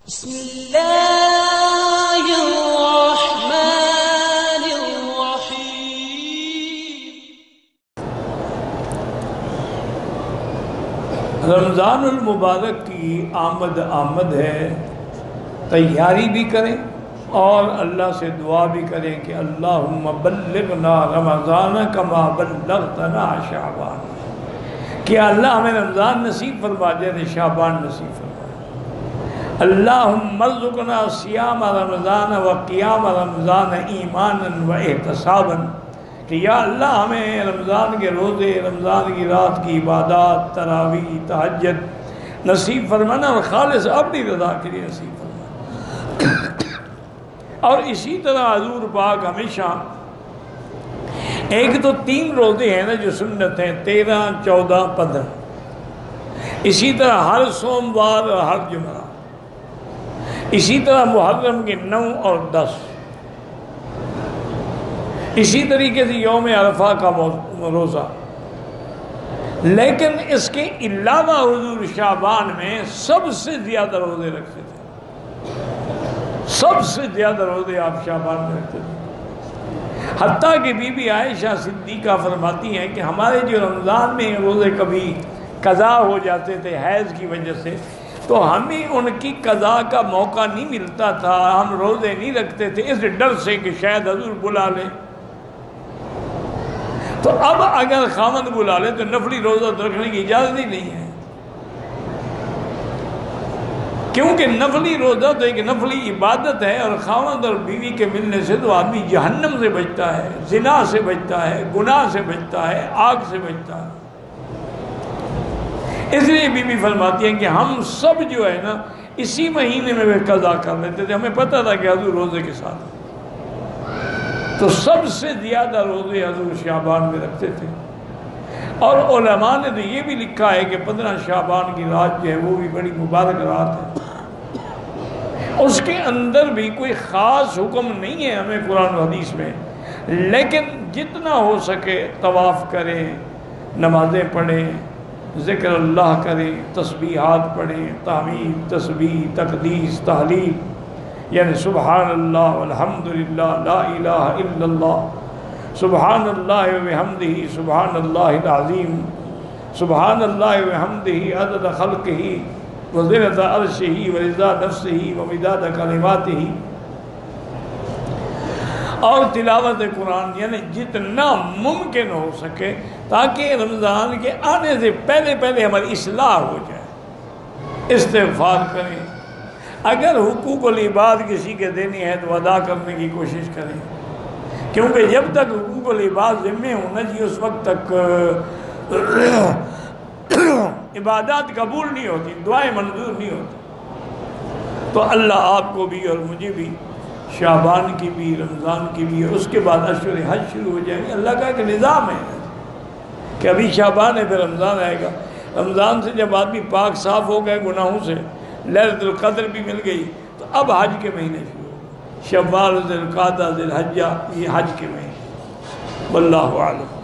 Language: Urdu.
بسم اللہ الرحمن الرحیم۔ رمضان المبارک کی آمد ہے، تیاری بھی کریں اور اللہ سے دعا بھی کریں کہ اللہم بلغنا رمضان کما بلغتنا شعبان، کہ اللہ ہمیں رمضان نصیب فرما جیسے شعبان نصیب فرما۔ اللہم ارزقنا صیام رمضان و قیام رمضان ایمانا و احتسابا، کہ یا اللہ ہمیں رمضان کے روزے، رمضان کی رات کی عبادات، تراویح، تہجد نصیب فرمانا اور خالص اپنی رضا کے لیے نصیب فرمانا۔ اور اسی طرح حضور پاک ہمیشہ ایک تو 3 روزے ہیں نا جو سنت ہیں، 13، 14، 15، اسی طرح ہر سوموار اور ہر جمعہ، اسی طرح محرم کے 9 اور 10، اسی طریقے سے یوم عرفہ کا روزہ۔ لیکن اس کے علاوہ حضور شعبان میں سب سے زیادہ روزے رکھتے تھے، سب سے زیادہ روزے آپ شعبان میں رکھتے تھے۔ حتیٰ کہ بی بی عائشہ صدیقہ فرماتی ہیں کہ ہمارے جو رمضان میں روزے کبھی قضا ہو جاتے تھے حیض کی وجہ سے، تو ہمیں ان کی قضا کا موقع نہیں ملتا تھا، ہم روزے نہیں رکھتے تھے اس ڈر سے کہ شاید حضور بلا لیں۔ تو اب اگر خاوند بلا لے تو نفلی روزہ رکھنے کی اجازت ہی نہیں ہے، کیونکہ نفلی روزہ تو ایک نفلی عبادت ہے، اور خاوند اور بیوی کے ملنے سے تو آدمی جہنم سے بچتا ہے، زنا سے بچتا ہے، گناہ سے بچتا ہے، آگ سے بچتا ہے۔ اس لیے بی بی فرماتی ہیں کہ ہم سب جو ہے نا اسی مہینے میں قضا کر لیتے تھے، ہمیں پتہ تھا کہ حضور روزے کے ساتھ، تو سب سے زیادہ روزے حضور شعبان میں رکھتے تھے۔ اور علماء نے تو یہ بھی لکھا ہے کہ 15 شعبان کی رات جو ہے وہ بھی بڑی مبارک رات ہے، اس کے اندر بھی کوئی خاص حکم نہیں ہے ہمیں قرآن و حدیث میں، لیکن جتنا ہو سکے طواف کریں، نمازیں پڑھیں، ذکر اللہ کریں، تسبیحات پڑھیں، تحمید، تسبیح، تقدیس، تحلیل، یعنی سبحان اللہ والحمدللہ لا الہ الا اللہ، سبحان اللہ وبحمدہ سبحان اللہ العظیم، سبحان اللہ وبحمدہ عدد خلقہ وزنۃ عرشہ ورضا نفسہ ومداد کلماتہ، اور تلاوت قرآن، یعنی جتنا ممکن ہو سکے تاکہ رمضان کے آنے سے پہلے ہماری اصلاح ہو جائے۔ استغفار کریں، اگر حقوق العباد کسی کے دینی ہے تو ادا کرنے کی کوشش کریں، کیونکہ جب تک حقوق العباد ذمے ہونا چاہیے اس وقت تک عبادات قبول نہیں ہوتی، دعائیں منظور نہیں ہوتی۔ تو اللہ آپ کو بھی اور مجھے بھی شعبان کی بھی، رمضان کی بھی، اور اس کے بعد اشہر حج شروع ہو جائیں گے۔ اللہ کا ایک نظام ہے کہ ابھی شعبان ہے پھر رمضان آئے گا، رمضان سے جب آدمی پاک صاف ہو گئے گناہوں سے، لیلۃ القدر بھی مل گئی، تو اب حج کے مہینے شروع ہو گئے، شوال، ذی القعدہ، ذی الحجہ، یہ حج کے مہینے۔ واللہ اعلم۔